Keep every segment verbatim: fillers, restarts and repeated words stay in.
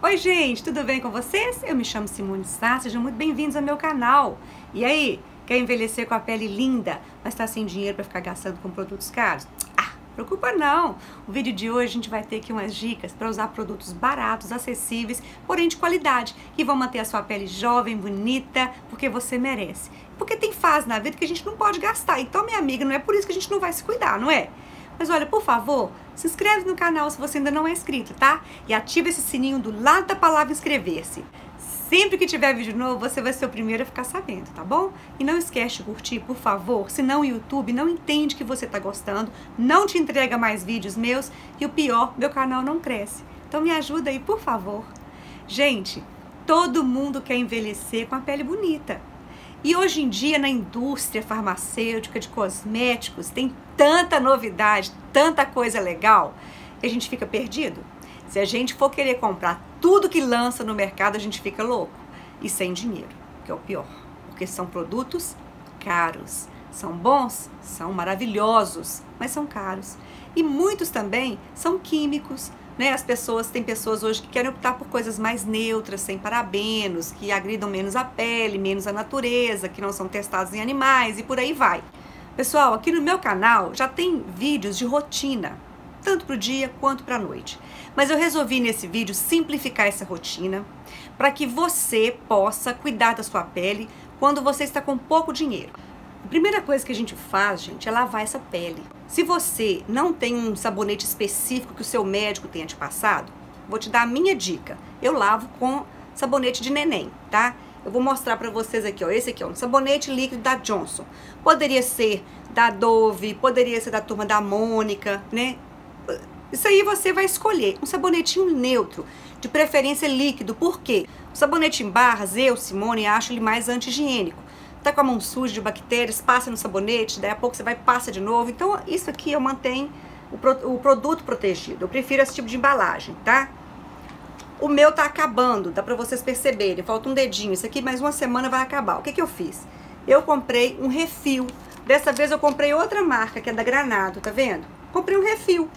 Oi gente, tudo bem com vocês? Eu me chamo Simone Sá, sejam muito bem-vindos ao meu canal. E aí, quer envelhecer com a pele linda, mas tá sem dinheiro para ficar gastando com produtos caros? Ah, preocupa não! O vídeo de hoje a gente vai ter aqui umas dicas para usar produtos baratos, acessíveis, porém de qualidade, que vão manter a sua pele jovem, bonita, porque você merece. Porque tem fase na vida que a gente não pode gastar, então minha amiga, não é por isso que a gente não vai se cuidar, não é? Mas olha, por favor, se inscreve no canal se você ainda não é inscrito, tá? E ativa esse sininho do lado da palavra inscrever-se. Sempre que tiver vídeo novo, você vai ser o primeiro a ficar sabendo, tá bom? E não esquece de curtir, por favor, senão o YouTube não entende que você tá gostando, não te entrega mais vídeos meus e o pior, meu canal não cresce. Então me ajuda aí, por favor. Gente, todo mundo quer envelhecer com a pele bonita. E hoje em dia, na indústria farmacêutica de cosméticos, tem tanta novidade, tanta coisa legal, que a gente fica perdido. Se a gente for querer comprar tudo que lança no mercado, a gente fica louco. E sem dinheiro, que é o pior. Porque são produtos caros. São bons? São maravilhosos, mas são caros. E muitos também são químicos. Né? As pessoas, tem pessoas hoje que querem optar por coisas mais neutras, sem parabenos, que agridam menos a pele, menos a natureza, que não são testados em animais e por aí vai. Pessoal, aqui no meu canal já tem vídeos de rotina, tanto para o dia quanto para a noite. Mas eu resolvi nesse vídeo simplificar essa rotina para que você possa cuidar da sua pele quando você está com pouco dinheiro. A primeira coisa que a gente faz, gente, é lavar essa pele. Se você não tem um sabonete específico que o seu médico tenha te passado, vou te dar a minha dica. Eu lavo com sabonete de neném, tá? Eu vou mostrar pra vocês aqui, ó. Esse aqui, ó, um sabonete líquido da Johnson. Poderia ser da Dove, poderia ser da turma da Mônica, né? Isso aí você vai escolher. Um sabonetinho neutro, de preferência líquido. Por quê? O sabonete em barras, eu, Simone, acho ele mais anti-higiênico. Tá com a mão suja de bactérias, passa no sabonete, daí a pouco você vai e passa de novo. Então, isso aqui eu mantenho o, pro, o produto protegido. Eu prefiro esse tipo de embalagem, tá? O meu tá acabando, dá pra vocês perceberem. Falta um dedinho. Isso aqui mais uma semana vai acabar. O que que eu fiz? Eu comprei um refil. Dessa vez eu comprei outra marca, que é da Granado, tá vendo? Comprei um refil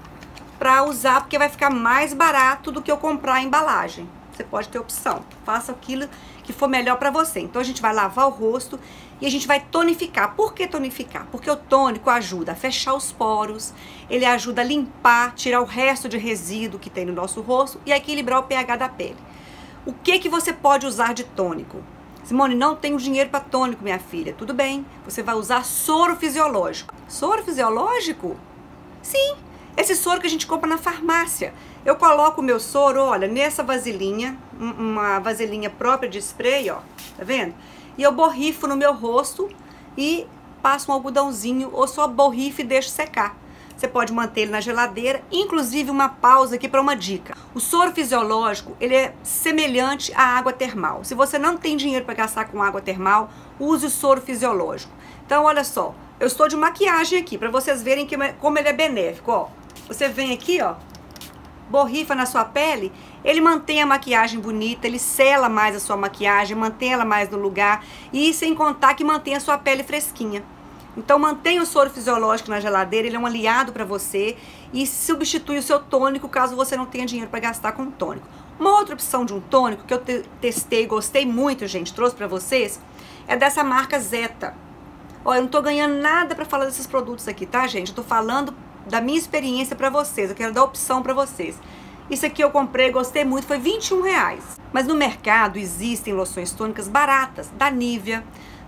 pra usar, porque vai ficar mais barato do que eu comprar a embalagem. Você pode ter opção. Faça aquilo que for melhor pra você. Então a gente vai lavar o rosto e a gente vai tonificar. Por que tonificar? Porque o tônico ajuda a fechar os poros, ele ajuda a limpar, tirar o resto de resíduo que tem no nosso rosto e a equilibrar o pH da pele. O que que você pode usar de tônico? Simone, não tenho dinheiro para tônico, minha filha. Tudo bem, você vai usar soro fisiológico. Soro fisiológico? Sim, esse soro que a gente compra na farmácia. Eu coloco o meu soro, olha, nessa vasilhinha, uma vasilhinha própria de spray, ó, tá vendo? E eu borrifo no meu rosto e passo um algodãozinho ou só borrifo e deixo secar. Você pode manter ele na geladeira, inclusive uma pausa aqui para uma dica. O soro fisiológico, ele é semelhante à água termal. Se você não tem dinheiro para gastar com água termal, use o soro fisiológico. Então, olha só, eu estou de maquiagem aqui, para vocês verem que, como ele é benéfico, ó. Você vem aqui, ó, borrifa na sua pele, ele mantém a maquiagem bonita, ele sela mais a sua maquiagem, mantém ela mais no lugar e sem contar que mantém a sua pele fresquinha. Então mantenha o soro fisiológico na geladeira, ele é um aliado para você e substitui o seu tônico caso você não tenha dinheiro para gastar com tônico. Uma outra opção de um tônico que eu te testei, gostei muito, gente, trouxe para vocês, é dessa marca Zeta. Ó, eu não tô ganhando nada para falar desses produtos aqui, tá, gente? Eu tô falando da minha experiência para vocês, eu quero dar opção para vocês. Isso aqui eu comprei, gostei muito, foi vinte e um reais. Mas no mercado existem loções tônicas baratas, da Nivea,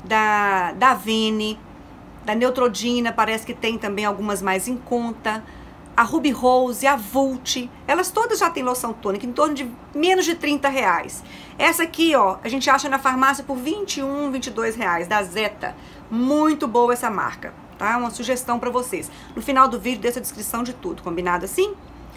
da, da Avene, da Neutrogena, parece que tem também algumas mais em conta. A Ruby Rose, a Vult, elas todas já têm loção tônica em torno de menos de trinta reais. Essa aqui, ó, a gente acha na farmácia por vinte e um, vinte e dois reais, da Zeta. Muito boa essa marca. Tá? Uma sugestão para vocês. No final do vídeo, dessa descrição de tudo, combinado assim?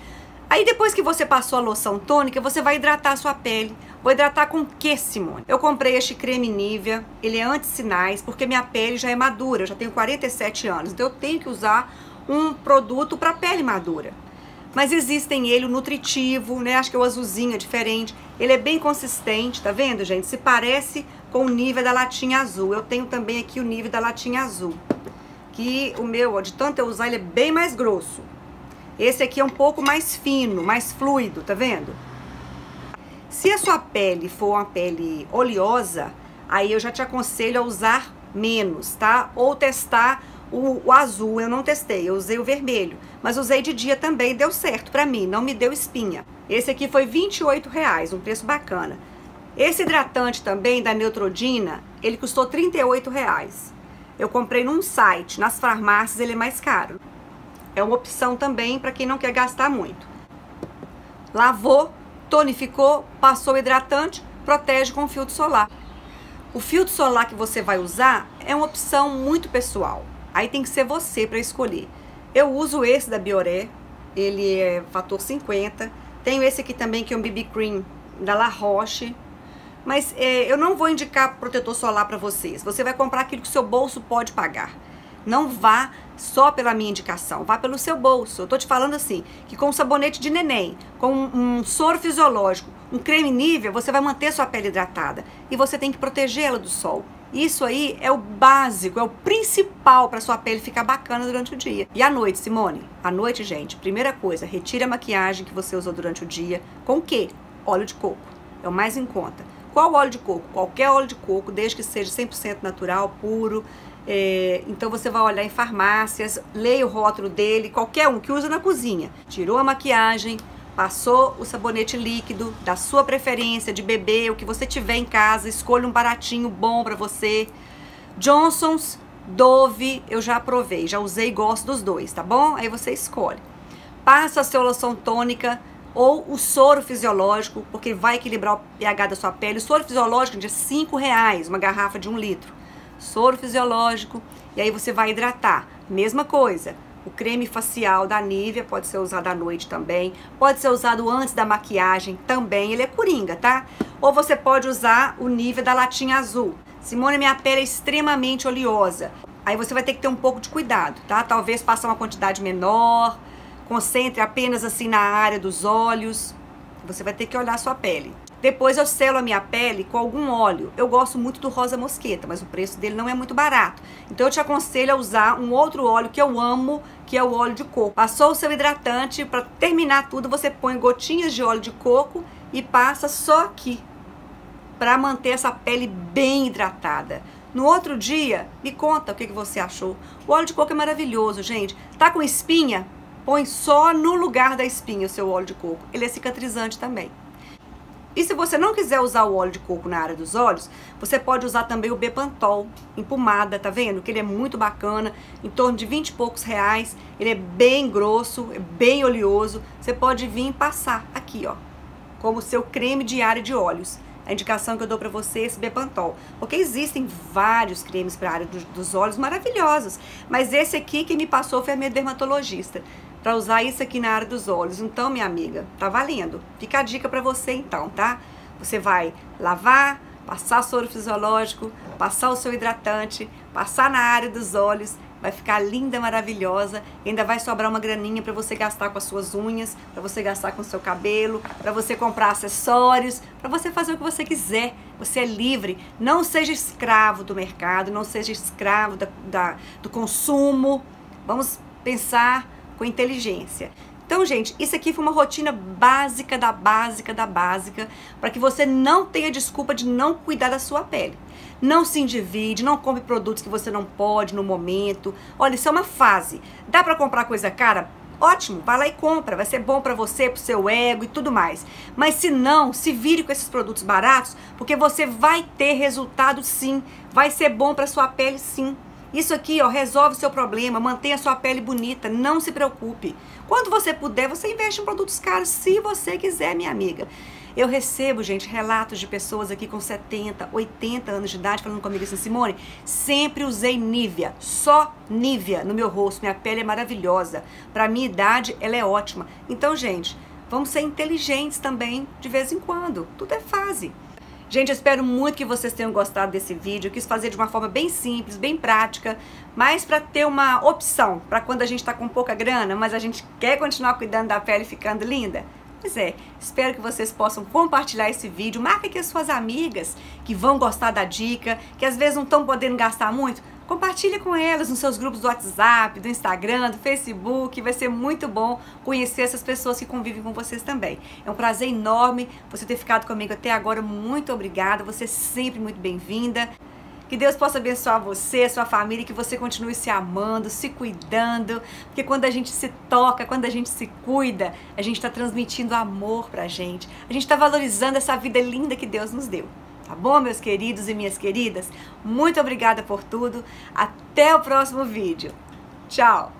Aí depois que você passou a loção tônica, você vai hidratar a sua pele. Vou hidratar com o que, Simone? Eu comprei este creme Nivea, ele é anti-sinais, porque minha pele já é madura, eu já tenho quarenta e sete anos, então eu tenho que usar um produto para pele madura. Mas existem ele, o nutritivo, né? Acho que é o azulzinho, é diferente. Ele é bem consistente, tá vendo, gente? Se parece com o Nivea da latinha azul. Eu tenho também aqui o Nivea da latinha azul. Que o meu, ó, de tanto eu usar, ele é bem mais grosso. Esse aqui é um pouco mais fino, mais fluido, tá vendo? Se a sua pele for uma pele oleosa, aí eu já te aconselho a usar menos, tá? Ou testar o, o azul. Eu não testei, eu usei o vermelho, mas usei de dia também, deu certo pra mim, não me deu espinha. Esse aqui foi vinte e oito reais, um preço bacana. Esse hidratante também da Neutrogena, ele custou trinta e oito reais. Eu comprei num site, nas farmácias ele é mais caro. É uma opção também para quem não quer gastar muito. Lavou, tonificou, passou o hidratante, protege com filtro solar. O filtro solar que você vai usar é uma opção muito pessoal. Aí tem que ser você para escolher. Eu uso esse da Bioré, ele é fator cinquenta. Tenho esse aqui também que é um B B Cream da La Roche. Mas é, eu não vou indicar protetor solar para vocês. Você vai comprar aquilo que o seu bolso pode pagar. Não vá só pela minha indicação, vá pelo seu bolso. Eu tô te falando assim, que com um sabonete de neném, com um, um soro fisiológico, um creme Nivea, você vai manter sua pele hidratada. E você tem que protegê-la do sol. Isso aí é o básico, é o principal para sua pele ficar bacana durante o dia. E à noite, Simone? À noite, gente, primeira coisa, retire a maquiagem que você usou durante o dia. Com o quê? Óleo de coco. É o mais em conta. Qual óleo de coco? Qualquer óleo de coco, desde que seja cem por cento natural, puro. É, então você vai olhar em farmácias, leia o rótulo dele, qualquer um que usa na cozinha. Tirou a maquiagem, passou o sabonete líquido da sua preferência, de bebê, o que você tiver em casa, escolha um baratinho bom pra você. Johnson's, Dove, eu já provei, já usei e gosto dos dois, tá bom? Aí você escolhe. Passa a sua loção tônica ou o soro fisiológico, porque vai equilibrar o pH da sua pele. O soro fisiológico é de cinco reais, uma garrafa de um litro. Soro fisiológico, e aí você vai hidratar. Mesma coisa, o creme facial da Nivea pode ser usado à noite também, pode ser usado antes da maquiagem também, ele é coringa, tá? Ou você pode usar o Nivea da latinha azul. Simone, minha pele é extremamente oleosa. Aí você vai ter que ter um pouco de cuidado, tá? Talvez passar uma quantidade menor, concentre apenas assim na área dos olhos. Você vai ter que olhar a sua pele. Depois eu selo a minha pele com algum óleo. Eu gosto muito do rosa mosqueta, mas o preço dele não é muito barato. Então eu te aconselho a usar um outro óleo que eu amo, que é o óleo de coco. Passou o seu hidratante, para terminar tudo, você põe gotinhas de óleo de coco e passa só aqui, para manter essa pele bem hidratada. No outro dia, me conta o que você achou. O óleo de coco é maravilhoso, gente. Tá com espinha? Põe só no lugar da espinha o seu óleo de coco. Ele é cicatrizante também. E se você não quiser usar o óleo de coco na área dos olhos, você pode usar também o Bepantol em pomada, tá vendo? Que ele é muito bacana, em torno de vinte e poucos reais. Ele é bem grosso, é bem oleoso. Você pode vir passar aqui, ó, como seu creme diário de olhos. A indicação que eu dou pra você é esse Bepantol. Porque existem vários cremes para a área dos, dos olhos maravilhosos. Mas esse aqui que me passou foi a minha dermatologista, para usar isso aqui na área dos olhos. Então, minha amiga, tá valendo. Fica a dica pra você então, tá? Você vai lavar, passar soro fisiológico, passar o seu hidratante, passar na área dos olhos, vai ficar linda, maravilhosa. E ainda vai sobrar uma graninha pra você gastar com as suas unhas, pra você gastar com o seu cabelo, pra você comprar acessórios, pra você fazer o que você quiser. Você é livre. Não seja escravo do mercado, não seja escravo da, da, do consumo. Vamos pensar com inteligência. Então, gente, isso aqui foi uma rotina básica da básica da básica, para que você não tenha desculpa de não cuidar da sua pele. Não se endivide, não compre produtos que você não pode no momento. Olha, isso é uma fase. Dá para comprar coisa cara? Ótimo, vai lá e compra, vai ser bom para você, pro seu ego e tudo mais. Mas se não, se vire com esses produtos baratos, porque você vai ter resultado sim, vai ser bom para sua pele sim. Isso aqui, ó, resolve o seu problema, mantenha a sua pele bonita, não se preocupe. Quando você puder, você investe em produtos caros, se você quiser, minha amiga. Eu recebo, gente, relatos de pessoas aqui com setenta, oitenta anos de idade falando comigo assim: Simone, sempre usei Nivea, só Nivea no meu rosto, minha pele é maravilhosa. Pra minha idade, ela é ótima. Então, gente, vamos ser inteligentes também de vez em quando, tudo é fase. Gente, eu espero muito que vocês tenham gostado desse vídeo. Eu quis fazer de uma forma bem simples, bem prática, mas para ter uma opção para quando a gente está com pouca grana, mas a gente quer continuar cuidando da pele ficando linda. Pois é, espero que vocês possam compartilhar esse vídeo. Marca aqui as suas amigas que vão gostar da dica, que às vezes não estão podendo gastar muito. Compartilha com elas nos seus grupos do WhatsApp, do Instagram, do Facebook. Vai ser muito bom conhecer essas pessoas que convivem com vocês também. É um prazer enorme você ter ficado comigo até agora. Muito obrigada. Você é sempre muito bem-vinda. Que Deus possa abençoar você, sua família, que você continue se amando, se cuidando, porque quando a gente se toca, quando a gente se cuida, a gente está transmitindo amor pra gente, a gente está valorizando essa vida linda que Deus nos deu. Tá bom, meus queridos e minhas queridas? Muito obrigada por tudo. Até o próximo vídeo. Tchau!